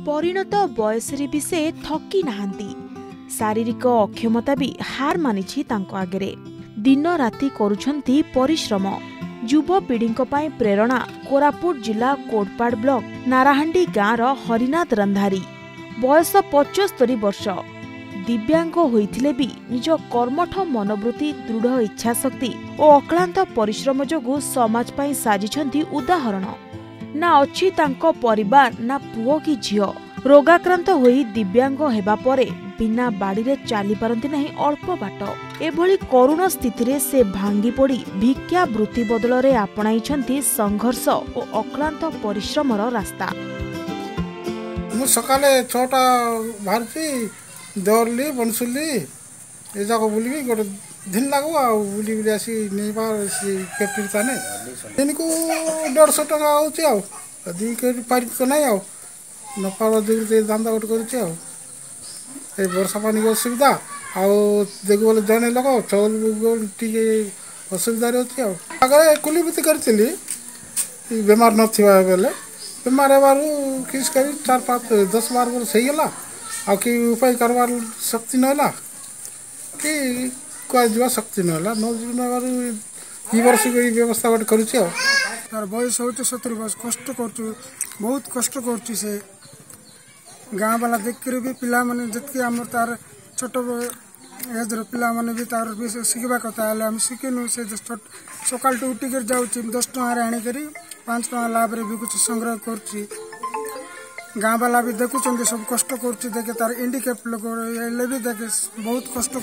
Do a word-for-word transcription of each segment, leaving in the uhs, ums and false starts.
परिणत बयसरे भी से थकी नाहांती। शारीरिक अक्षमता भी हार मानिछि तांको आगरे। दिन राति करुछंती परिश्रम। युवपीढ़ी प्रेरणा कोरापुट जिला कोटपाड़ ब्लॉक नाराहांडी गाँव हरिनाथ रंधारी। बयस पचस्तरी वर्ष। दिव्यांग होइथिले भी निज कर्मठ मनोवृत्ति दृढ़ इच्छाशक्ति और अक्लांत परिश्रम जोगु समाज पाई साजिछंती उदाहरण। ना अच्छी तांको परिवार ना पुओ कि झियो। रोगाक्रांत होई दिव्यांग हेबा परे बिना बाड़ी रे चाली पारंती नहीं अल्प बाट। एभली करुण स्थिति रे से भांगी पड़ी भिक्षा वृत्ति बदल रे आपणाइछंती संघर्ष और अक्लांत परिश्रमर रास्ता। मु सकाले छटा भारती दौरली बनसुली ए जाको बुली गोटे दिन लागो आ बुली बुली आसी नेबार सी कैप्टन ताने इनको डेढ़ सौ टका आउची आ दी के पारि तो नहीं आ नपार दिल दांदा गोटे करूची आ ए वर्षा पानी को असुविधा आ देखो बोले जने लोग चौल टिके असुविधा रहती आ अगर कुली बिति करथिली बीमार न थिबा बेले बीमार हेबारु किस करी चार पाँच दस बार वर्ष हो गला आ कि उपाय करवार शक्ति नहला कि कुआ जीवा शक्ति नहला न जीवन ई वर्ष व्यवस्था गोटे करुची आ तार बयस होते सत्तरी वर्ष कष्ट करछु बहुत कष्ट करछु से गाँव वाला देख कर भी पिला माने जतके हमर तार छोट एज रो पिला माने भी तार भी सिखबा कथा हले हम सिखिनु से सकाल टू उठी कर जाउची दस टका रे आनी करी पाँच टका लाभ रे भी कुछ संग्रह करछी। गाँव वाला भी देखुचंदी सब कष्ट करछि देखे तार इंडिकेप लोग ले भी देखे बहुत कष्ट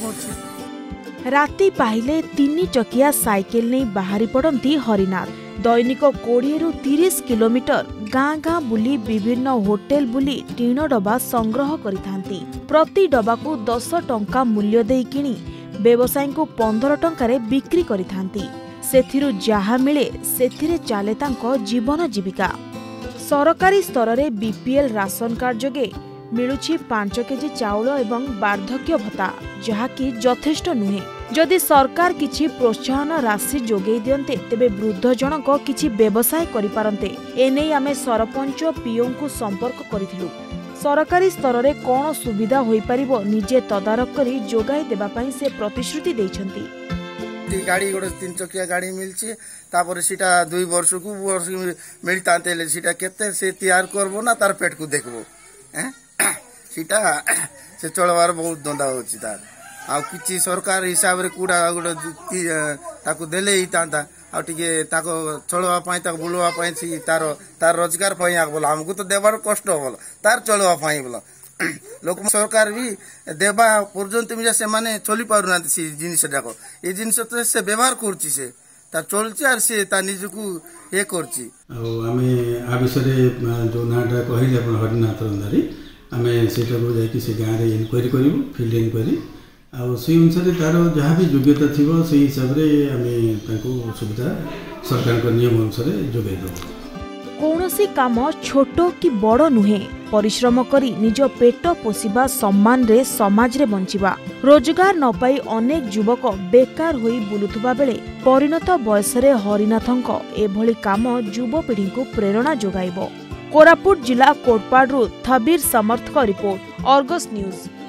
करछि। राति पाहिले तीन चकिया साइकेल नहीं बाहरी पड़ती हरिनाथ। दैनिक कोड़े रु तीस किलोमीटर गाँ गाँ बुली विभिन्न होटेल बुली टीण डबा संग्रह करिथांती। प्रति डबा को दस टंका मूल्य दे किनी व्यवसायी को पंद्रह टंकारे बिक्री करिथांती। सेथिरु जहा मिले सेथिरे चाले तांको जीवन जीविका। सरकारी स्तर रे बीपीएल राशन कार्ड जोगे मिलुछि पांच केजी चाउल एवं वार्धक्य भत्ता जहाँकि यथेष्ट नुहे। जदि सरकार किछि प्रोत्साहन राशि जोगै दियन्ते तेबे वृद्ध जनक किछि व्यवसाय करि पारन्ते। एनै आमे सरपंच पीओ को संपर्क करिथिलु। सरकारी स्तर रे कोन सुविधा होई परिबो निजे तदारक करी जोगाई देबा पई से प्रतिश्रुति दैछन्ती। गाड़ी गोटे तीन चकिया गाड़ी मिलछि तापर सीटा दुई वर्ष को वर्ष मिलतांते सीटा केते से तैयार करबो ना तार पेट को देखबो हैं सीटा से चलवार बहुत दंदा होछि तार आ किछि सरकार हिसाब रे कुडा गोटे ताको देले ही तांता आ टिके ताको चलवा पई ताको बुलवा पई छी तार तार रोजगार पई आ बोला हमको तो देबार कष्ट बोला तार चलवा पई बोला लोक सरकार भी देबा पर्यंत मिजा से माने चली पारुना सी जिनिस डाको ए जिनिस तो से व्यवहार करछि से तार चलछि आर से ता निजकू ए करछि। आ आमे आ विषय जो नाटा कहिले अपन हरिनाथ रंधारी आमे सेटा को जाय कि से गाँ रे इनक्वायरी करिवु फील्ड इनक्वायरी आ से अनुसार तार जहाँ भी योग्यता थिबो से हिसाब रे आमे ताको सुविधा सरकार को नियम अनुसार जोगाई देबो। कौनसी काम छोटो कि बड़ नुहे। परिश्रम करी निज पेट पोषिबा सम्मान रे समाज रे बंचिबा। रोजगार न पाई अनेक युवक बेकार होई बुलुथुबा बेले परिणत बयसरे हरिनाथंक एभली काम युवपीढ़ी को प्रेरणा जोगाइबो। कोरापुट जिला कोटपाड़ रु थबीर समर्थक रिपोर्ट अर्गस न्यूज।